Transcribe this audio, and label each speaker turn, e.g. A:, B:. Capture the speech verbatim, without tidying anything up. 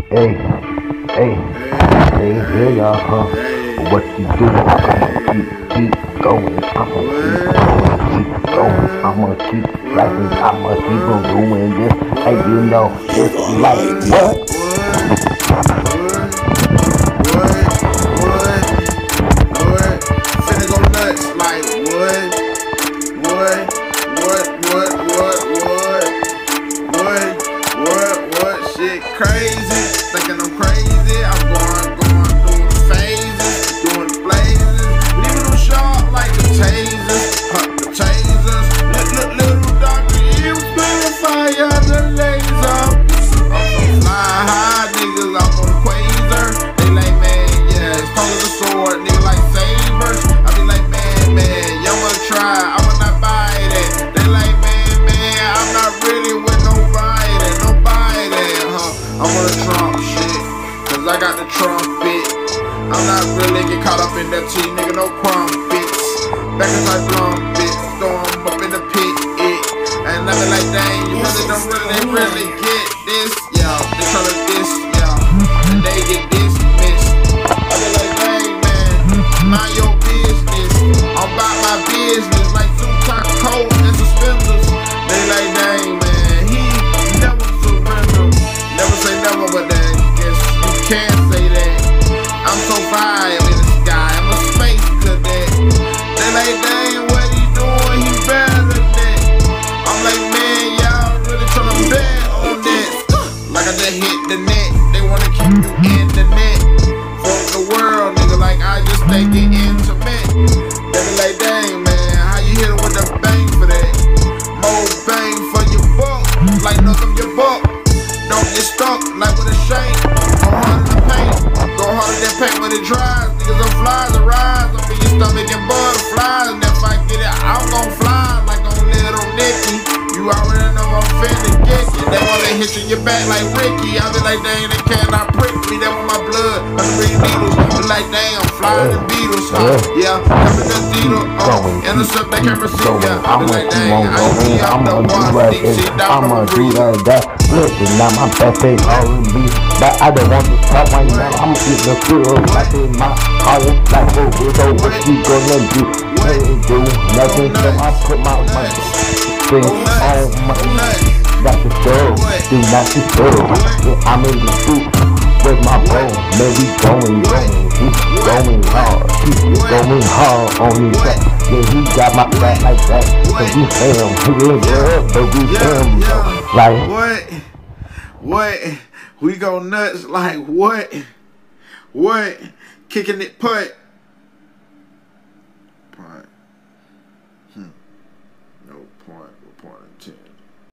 A: Hey, hey, hey, hey, y'all, huh? What you doing? I'ma keep, keep going. I'ma keep going. I'ma keep flashing. I'ma keep on doing this. And you know, it's like, what?
B: What? Finna go nuts. Like, what? What? What? What? What? What? What? What? What? Shit crazy. Thinking I'm crazy. I'm going, going through the phases, doing the blazes, leaving them sharp like the tasers, huh, the tasers. Look, look, little doctor, you spilling fire, the laser. I'm so fly high, niggas. I'm on the quasar. They like, man, yeah, it's cold as a sword, nigga like sabers. I be like, man, man, y'all wanna try? I will not buy that. They like, man, man, I'm not really with nobody, nobody, huh? I'm on the Trump shit, cause I got the trumpet. I'm not really get caught up in that tea, nigga, no crumpets. Back as I blump it, throw 'em up in the pit, it. And I be like, dang, you really don't really, really get this, yeah. They tryna diss, yeah, and they get dismissed. I be like, dang, man, mind your business. I'm about my business, like two top coats and suspenders. They like, dang, man, he never surrender. Never say never, but then guess you can't say that. I'm so fire in the sky, I'm a space cadet. They like, dang, what he doing, he better than that. I'm like, man, y'all really tryna bet on that. Like I just hit the net, they wanna keep you in the net. Fuck the world, nigga, like I just think it intimate. They be like, dang, man, how you hit it with the bang for that? More bang for your buck, like knock up your buck. Don't get stuck like with a shank. Go hard in the paint, go hard in that paint when it dries. Niggas on flies and rise up in your stomach and butterflies. And if I get it, I'm gon' fly like on little Nicky. You already know I'm finna get you. They wanna hit you in your back like Ricky. I be like, dang, they cannot prick me. That with my blood, I'm three needles. Be like, dang, I'm flying the Beatles. Huh? Yeah, coming the needle. Uh, intercept that camera seat. Yeah, I be like, dang, I see I'm the one. Deep shit down
A: I'ma
B: the
A: do
B: breeze.
A: that, that. Listen, now my best ain't R and B, but I don't want to talk right now. I'm eating the food like in my heart, like oh, so what you gonna do? Ain't do nothing, so I put my money thing on my got the stove, do not disturb. I'm in the boot with my bone, man, we going, going, we going hard, keep going hard on me back. Yeah, he got my back like that, so we him, he ain't good, but we him, like
B: what, what, we go nuts, like what, what, kicking it putt, punt, hmm, no point, point ten.